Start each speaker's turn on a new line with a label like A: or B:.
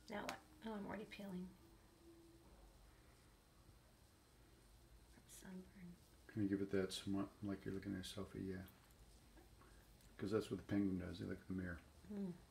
A: Now what? Oh, I'm already peeling. Sunburn.
B: Can you give it that somewhat like you're looking at a selfie? Yeah. Because that's what the penguin does. They look at the mirror.
A: Mm.